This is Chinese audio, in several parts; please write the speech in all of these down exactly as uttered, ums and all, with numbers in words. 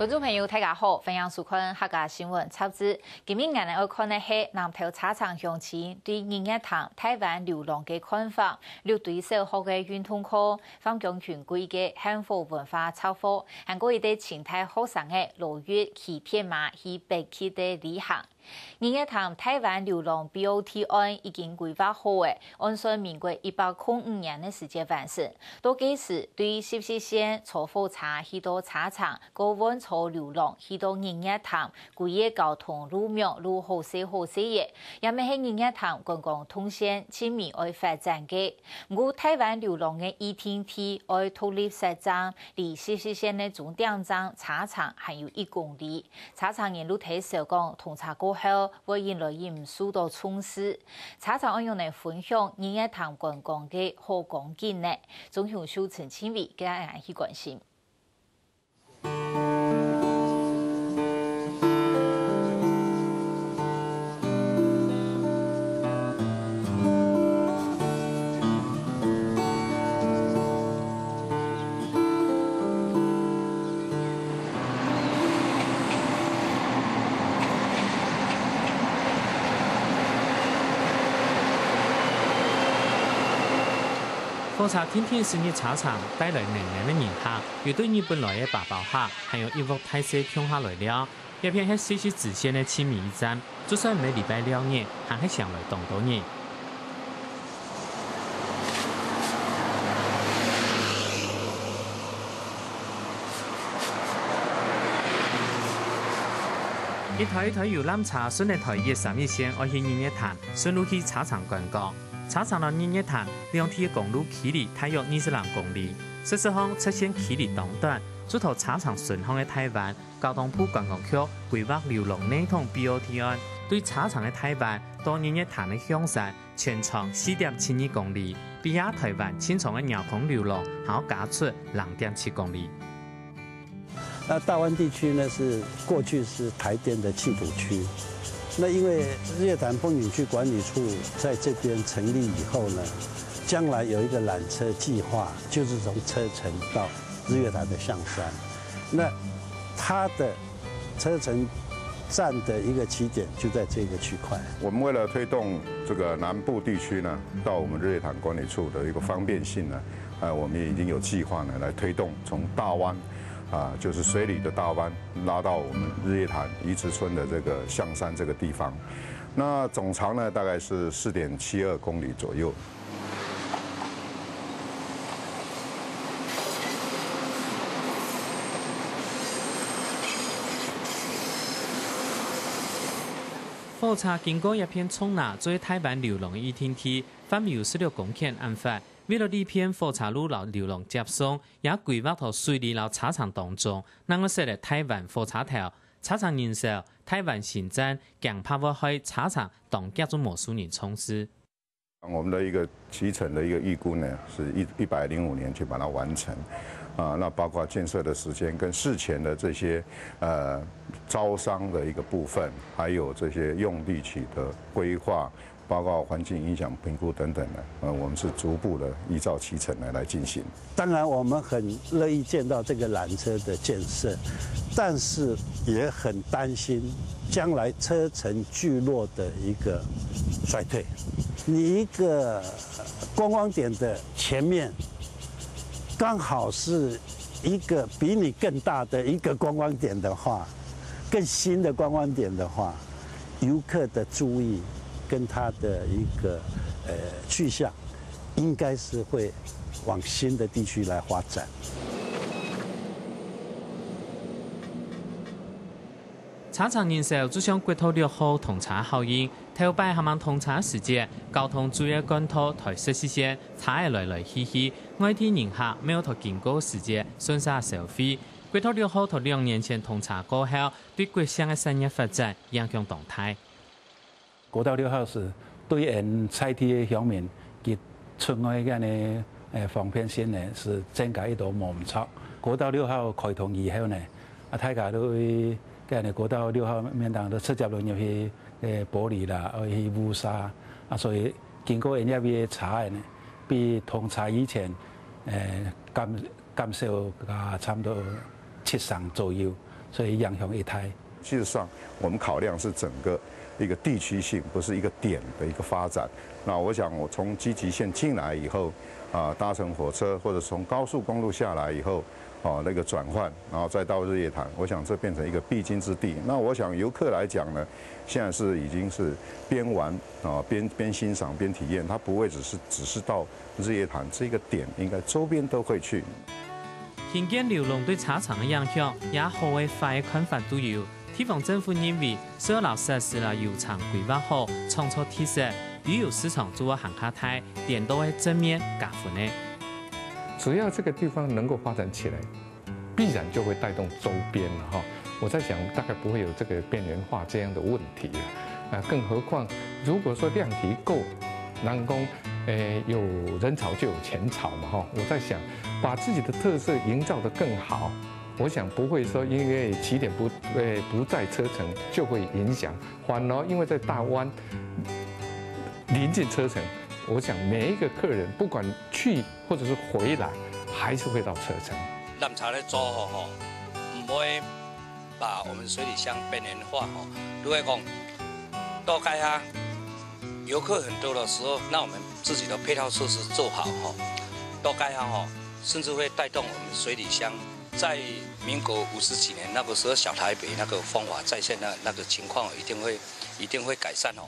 观众朋友，大家好，欢迎收看客家新闻插枝。今日我们要看的是南投茶厂乡亲对日月潭台湾流浪的看法，六对小学的运动课，放强全国的汉服文化炒货，韩国一对清代学生的罗越骑铁马去北去的旅行。日月潭台湾流浪 B O T 案已经规划好的，按算民国一百零五年的时间完成。到届时，对十四线坐火车去到茶厂，高温坐流浪去到日月潭，规个交通路面如好势好势的，也咪係日月潭观光通线前面爱发展嘅。我台湾流浪的一天梯爱脱离实站，离十四线的终点站茶厂还有一公里。茶厂沿路睇小港通茶过后，会引来唔少多冲刺。茶厂按用嚟分享日月潭观光嘅好光景呢，总向小陈清伟给大家去关心。 火车天天是日茶厂带来能量的人客，又对日本来的八宝客，还有一屋泰式乡下来了。一片係四十支線的千米驿站，就算每禮拜兩日，還係上來當多人。一台一台遊覽車順嚟台一三一線，愛去日月潭，順路去茶廠觀光。茶廠到日月潭兩條公路距離大約二十兩公里，事實上出現距離當短。主頭茶廠順航的台灣交通部觀光局規劃流浪內統 B O T 案，對茶廠的台灣到日月潭的向山全長四點七二公里，比亞台灣清長的鳥空流浪還要加出兩點七公里。 那大灣地區呢，是過去是台電的緝捕區。那因為日月潭風景區管理處在這邊成立以後呢，將來有一個纜車計劃，就是從車城到日月潭的象山。那它的車城站的一個起點就在這個區塊。 我們為了推動這個南部地區呢，到我們日月潭管理處的一個方便性呢，呃，我們也已經有計劃呢，來推動從大灣。啊，就是水里的大灣拉到我們日月潭魚池村的這個象山這個地方，那總長呢大概是四點七二公里左右。 火車經過一片蔥拿，作為台灣流浪的一天梯，範圍有十六公頃安法。為了呢片火車路老流浪接送，也規劃到水里老茶廠當中，能夠設立台灣火車頭、茶廠人壽、台灣新站，強拍我開茶廠當各種魔術人衝刺。 我們的一個期程的一個預估呢，是一一百零五年去把它完成，啊，那包括建設的時間跟事前的這些，呃，招商的一個部分，還有這些用地取得規劃。包括環境影響評估等等的，呃，我們是逐步的依照期程來來進行。 當然，我們很樂意見到這個纜車的建設，但是也很擔心將來車城聚落的一個衰退。你一個觀光點的前面，剛好是一個比你更大的一個觀光點的話，更新的觀光點的話，遊客的注意。跟它的一個呃去向，應該是會往新的地區來發展。 茶廠人壽就像國道六號通車效應，頭擺下晚通車時節，交通主要幹道台十四線車來來去去，外地人客沒有頭經過時節順勢消費。國道六號頭兩年前通車過後，對國鄉的產業發展影響動態。 國道六號是對沿菜地的鄉民及村外嘅呢誒方便性呢是增加一道摩擦。國道六號開通以後呢，啊大家都會嘅呢國道六號面當都直接落入去誒玻璃啦，去烏沙啊，所以經過人家嘅查呢，比通車以前誒減減少啊差唔多七成左右。 所以影响一台。 事实上，我们考量是整个一个地区性，不是一个点的一个发展。那我想，我从基极线进来以后，啊，搭乘火车或者从高速公路下来以后。哦，那个转换，然后再到日月潭，我想这变成一个必经之地。那我想游客来讲呢，现在是已经是边玩啊边边欣赏边体验，他不会只是只是到日月潭这个点，应该周边都会去。 现今流浪对茶厂的影响也好嘅坏嘅看法都有。地方政府认为，所有老设施啦油厂规划好，创造特色，旅游市场做行卡台，点都会正面加分的。 只要这个地方能够发展起来，必然就会带动周边了哈。我在想，大概不会有这个边缘化这样的问题了。啊，更何况如果说量体够，南宫，诶，有人潮就有钱潮嘛哈。我在想，把自己的特色营造得更好，我想不会说因为起点不诶不在车城就会影响，反而因为在大湾临近车城。我想每一个客人不管去或者是回来，还是会到车城。 南茶的做法吼，唔会把我们水里乡边缘化吼。如果讲多开哈，游客很多的时候，那我们自己的配套设施做好吼，多开哈吼，甚至会带动我们水里乡在民国五十几年那个时候小台北那个风华再现的那个情况，一定会一定会改善哦。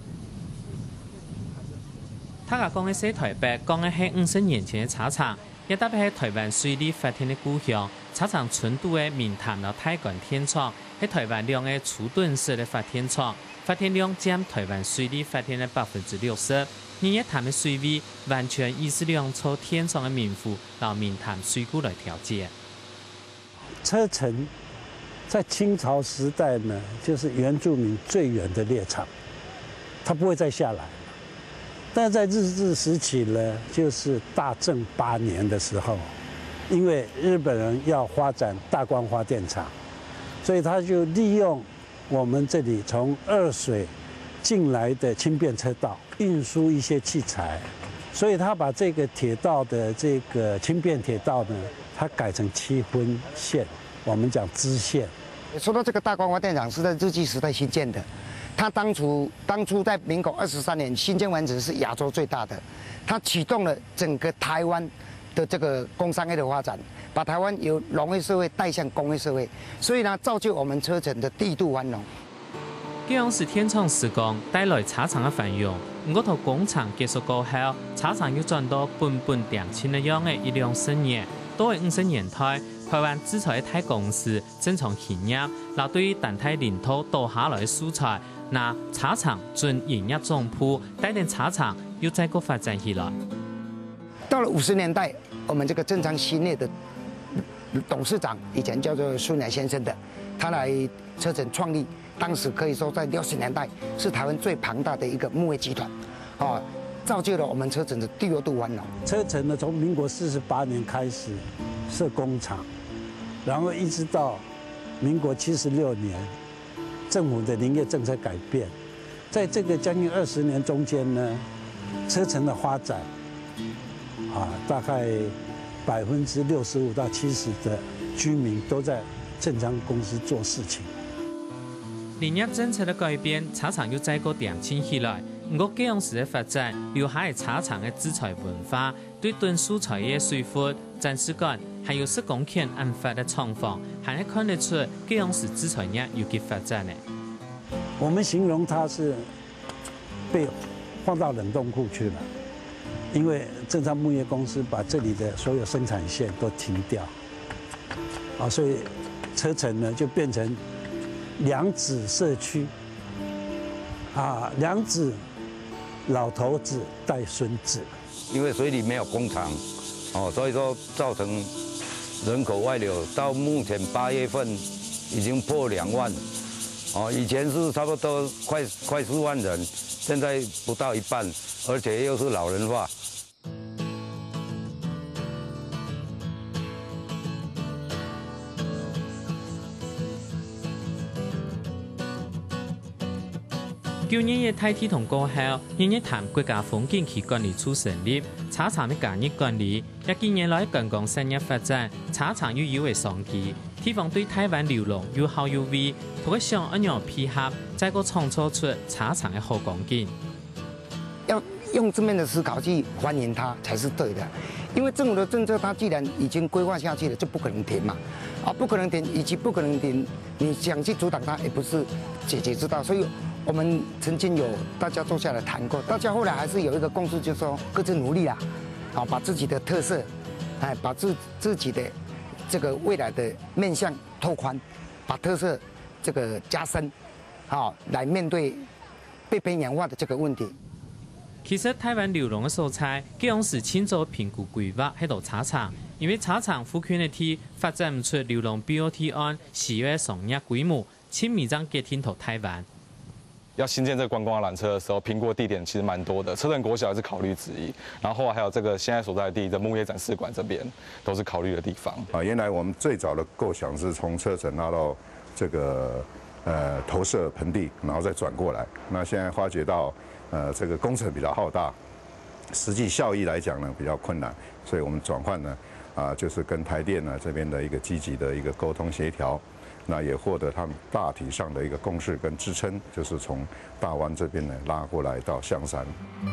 他甲讲的西台北，讲的是五十年前的茶厂，也特别是台湾水利发展的故乡。茶厂纯度的明潭到太管天窗，是台湾量的储顿式的发电厂，发电量占台湾水利发电的百分之六十。日月潭的水位完全依是量从天窗的明湖到明潭水库来调节。 车城在清朝时代呢，就是原住民最远的猎场，它不会再下来。但在日治时期呢，就是大正八年的时候，因为日本人要发展大光发电厂，所以他就利用我们这里从二水进来的轻便车道运输一些器材，所以他把这个铁道的这个轻便铁道呢，它改成七分线，我们讲支线。 说到这个大光发电厂是在日据时代新建的。它当初当初在民国二十三年新建完成，是亚洲最大的，它启动了整个台湾的这个工商业的发展，把台湾由农业社会带向工业社会，所以呢，造就我们车城的地度繁荣。 这样是天窗施工带来茶厂的繁荣，不过同工厂结束过后，茶厂又转到本本店前的样的一辆生意，都系五十年代。台湾制裁的大公司正从营业，那对于蛋太领土倒下来的蔬菜，那茶厂准营业总铺，带领茶厂又再个发展起来。 到了五十年代，我们这个正昌兴业的董事长以前叫做孙乃先生的，他来车城创立，当时可以说在六十年代是台湾最庞大的一个木业集团，啊，造就了我们车城的第二度繁荣。 车城呢，从民国四十八年开始设工厂。然后一直到民国七十六年，政府的林业政策改变，在这个将近二十年中间呢，车城的发展，啊，大概百分之六十五到七十的居民都在正昌公司做事情。 林业政策的改变，茶厂又再个点清起来。不过这样时的发展，留下的茶厂的制裁文化，对炖蔬菜的水分、展示感，还有施工权案发的厂房，还是看得出这样时制裁业有其发展的。 我们形容它是被放到冷冻库去了，因为正昌木业公司把这里的所有生产线都停掉，啊，所以车城呢就变成两子社区，啊，两子老头子带孙子。 因为水里没有工厂，哦，所以说造成人口外流，到目前八月份已经破两万，哦，以前是差不多快快四万人，现在不到一半，而且又是老人化。 九年嘅太体同過後，日月潭國家風景區管理處成立，茶廠嘅假日管理，一幾年來觀光產業發展，茶廠又有為商機， 希望对台湾流浪有好有味，透过上一样配合，再个创造出茶厂的好光景。 要用正面的思考去欢迎它才是对的，因为政府的政策它既然已经规划下去了，就不可能停嘛，啊，不可能停，以及不可能停，你想去阻挡它也不是解决之道，所以我们曾经有大家坐下来谈过，大家后来还是有一个共识，就是说各自努力啦，啊，把自己的特色，哎，把自自己的这个未来的面向拓宽，把特色这个加深，好，来面对被边缘化的这个问题。 其实台湾流浪的素材，基本是清早评估规划喺度茶厂，因为茶厂附近的地发展唔出流浪 B O T 案四月商业规模，亲密章给听到台湾。 要新建这个观光缆车的时候，评估的地点其实蛮多的，车城国小也是考虑之一，然后后来还有这个现在所在地的牧业展示馆这边，都是考虑的地方。 啊，原来我们最早的构想是从车城拉到这个呃投射盆地，然后再转过来。那现在发觉到呃这个工程比较浩大，实际效益来讲呢比较困难，所以我们转换呢啊就是跟台电呢这边的一个积极的一个沟通协调。那也获得他们大体上的一个共识跟支撑，就是从大湾这边呢拉过来到象山。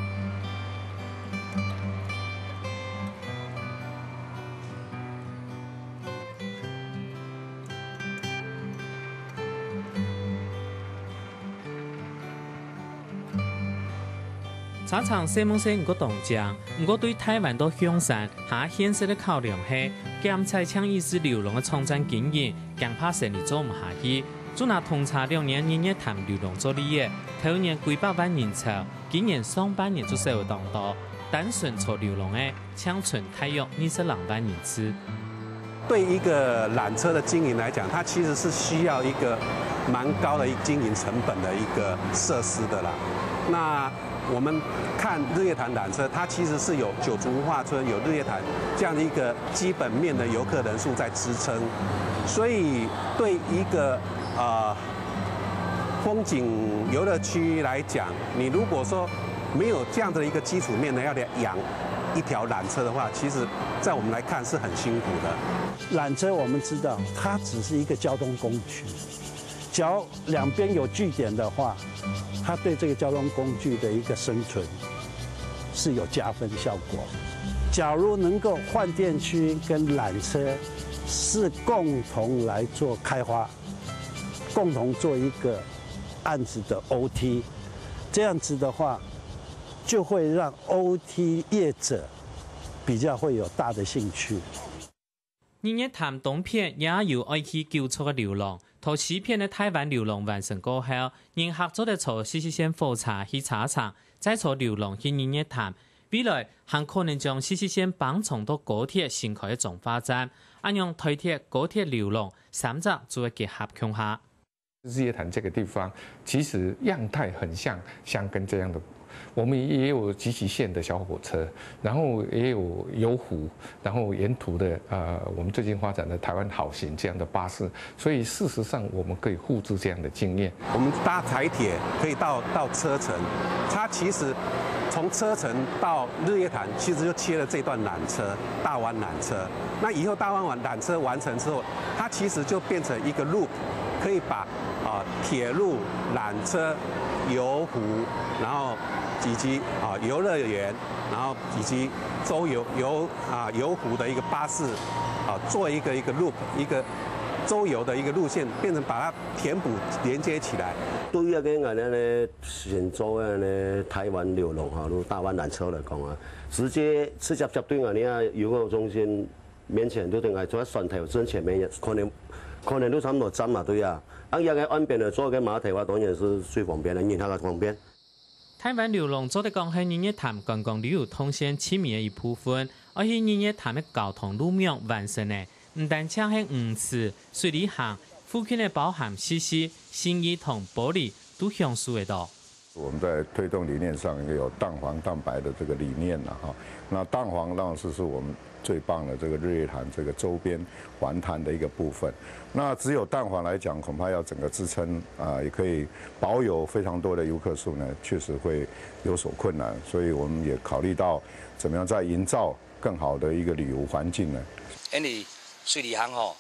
茶厂西门西唔过动静，唔过对台湾到向善下显示的考量是，检采抢意识流浪的创战经验，更怕生意做唔下去。就拿通查两年日日谈流浪做理业，头年几百万人潮，今年上半年就社会当道，单纯做流浪的抢存大约二十两万人次。 对一个缆车的经营来讲，它其实是需要一个蛮高的经营成本的一个设施的啦。那我们看日月潭缆车，它其实是有九族文化村、有日月潭这样的一个基本面的游客人数在支撑，所以对一个呃风景游乐区来讲，你如果说没有这样的一个基础面呢，要养一条缆车的话，其实在我们来看是很辛苦的。缆车我们知道，它只是一个交通工具，只要两边有据点的话，它对这个交通工具的一个生存是有加分效果。假如能够换电区跟缆车是共同来做开发，共同做一个案子的 O T， 这样子的话，就会让 O T 业者比较会有大的兴趣。 日日潭东片也有爱去救出的流浪。头四片的台湾流浪完成过後，仍合作地坐四四線火車去茶廠，再坐流浪去日月潭。未來還可能將四四線綁從到高鐵新開的總發展，按用台鐵、高鐵、流浪三者做一結合強下。 日月潭這個地方其實樣態很像香根這樣的。我們也有集集線的小火車，然後也有遊湖，然後沿途的呃，我們最近發展的台灣好行這樣的巴士，所以事實上我們可以複製這樣的經驗。 我們搭台鐵可以到到車城，它其實從車城到日月潭，其實就切了這段纜車，大灣纜車。那以後大灣纜車完成之後，它其實就變成一個 loop， 可以把啊、呃、鐵路、纜車、遊湖，然後以及啊遊樂園，然後以及周遊遊啊遊湖的一個巴士，啊做一個一個 loop， 一個周遊的一個路線，變成把它填補連接起來。 對於個我哋咧現做嘅咧台灣流浪哈路大灣纜車嚟講啊，直接直接接對我哋啊遊樂中心面前都定係做一船頭真前面，可能可能都差唔多站嘛對啊。啊，而家岸邊嚟做嘅碼頭話當然是最方便嘅，然後個方便。 台灣流浪做得講係日月潭觀光旅遊通線親密嘅一部分，而係日月潭嘅交通路面完成嘅，唔單止係魚池、水里巷，附近嘅包含西溪、信義同玻璃都享受得到。 我們在推動理念上有蛋黃蛋白的這個理念啦，哈，那蛋黃當然是是我們最棒的這個日月潭這個周邊環灘的一個部分。那只有蛋黃來講，恐怕要整個支撐啊，也可以保有非常多的遊客數呢，確實會有所困難。所以我們也考慮到，怎麼樣再營造更好的一個旅遊環境呢？ 因為水里巷吼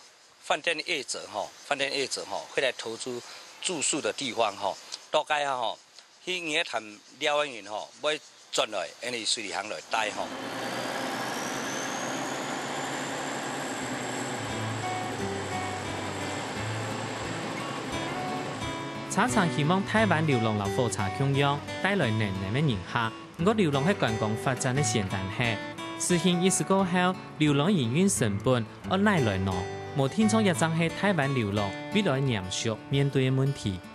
饭店业者吼，饭店业者吼会来投资住宿的地方吼，大概啊吼，去营业谈了完完吼，要转来，因为水里行来待吼。 茶厂希望台湾流浪老火茶供應帶來年年嘅人客。我流浪喺觀光發展嘅前段係實行意識過後，流浪營運成本按奶來攞，無天窗一張係台灣流浪未來嚴肅面對嘅問題。